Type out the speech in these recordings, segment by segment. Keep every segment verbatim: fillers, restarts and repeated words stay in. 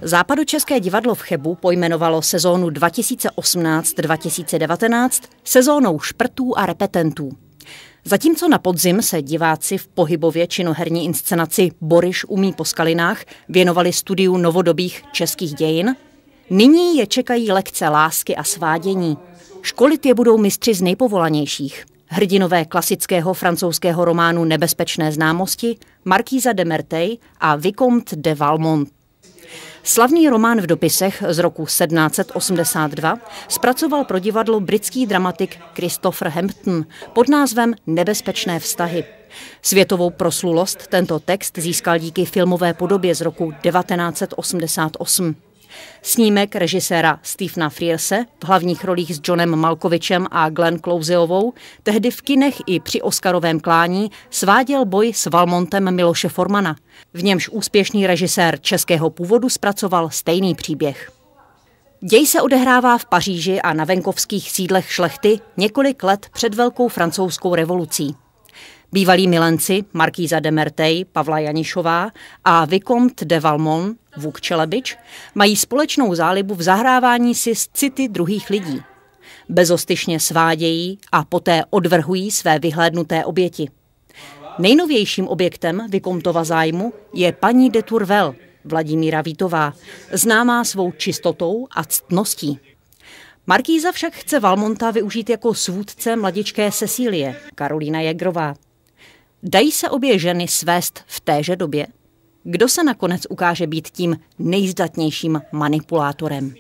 Západočeské divadlo v Chebu pojmenovalo sezónu dva tisíce osmnáct dva tisíce devatenáct sezónou šprtů a repetentů. Zatímco na podzim se diváci v pohybově činoherní inscenaci Boriš umí po skalinách věnovali studiu novodobých českých dějin, nyní je čekají lekce lásky a svádění. Školit je budou mistři z nejpovolanějších. Hrdinové klasického francouzského románu Nebezpečné známosti, Markýza de Merteuil a Vicomte de Valmont. Slavný román v dopisech z roku sedmnáct set osmdesát dva zpracoval pro divadlo britský dramatik Christopher Hampton pod názvem Nebezpečné vztahy. Světovou proslulost tento text získal díky filmové podobě z roku devatenáct set osmdesát osm. Snímek režiséra Stephena Frearse v hlavních rolích s Johnem Malkovičem a Glenn Closeovou tehdy v kinech i při Oscarovém klání sváděl boj s Valmontem Miloše Formana. V němž úspěšný režisér českého původu zpracoval stejný příběh. Děj se odehrává v Paříži a na venkovských sídlech šlechty několik let před Velkou francouzskou revolucí. Bývalí milenci Markýza de Merteuil, Pavla Janišová a Vicomte de Valmont, Vuk Čelebič, mají společnou zálibu v zahrávání si s city druhých lidí. Bezostyšně svádějí a poté odvrhují své vyhlédnuté oběti. Nejnovějším objektem Vicomtova zájmu je paní de Tourvel, Vladimíra Vítová, známá svou čistotou a ctností. Markýza však chce Valmonta využít jako svůdce mladičké Cecílie, Karolína Jägrová. Dají se obě ženy svést v téže době? Kdo se nakonec ukáže být tím nejzdatnějším manipulátorem?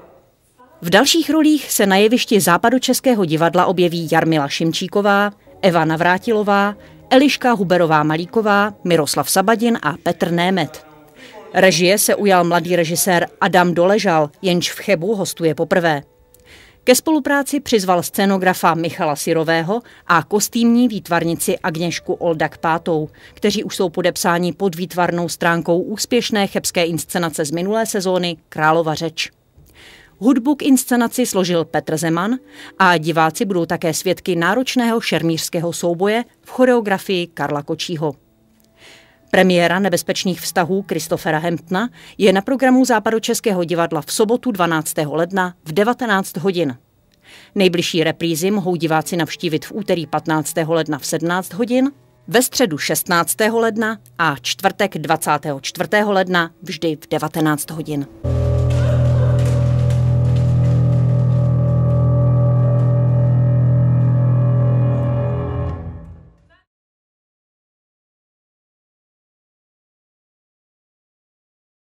V dalších rolích se na jevišti Západočeského divadla objeví Jarmila Šimčíková, Eva Navrátilová, Eliška Huberová-Malíková, Miroslav Sabadin a Petr Német. Režie se ujal mladý režisér Adam Doležal, jenž v Chebu hostuje poprvé. Ke spolupráci přizval scénografa Michala Syrového a kostýmní výtvarnici Agněšku Oldak-Pátou, kteří už jsou podepsáni pod výtvarnou stránkou úspěšné chebské inscenace z minulé sezóny Králova řeč. Hudbu k inscenaci složil Petr Zeman a diváci budou také svědky náročného šermířského souboje v choreografii Karla Kočího. Premiéra Nebezpečných vztahů Christophera Hamptona je na programu Západočeského divadla v sobotu dvanáctého ledna v devatenáct hodin. Nejbližší reprízy mohou diváci navštívit v úterý patnáctého ledna v sedmnáct hodin, ve středu šestnáctého ledna a čtvrtek dvacátého čtvrtého ledna vždy v devatenáct hodin.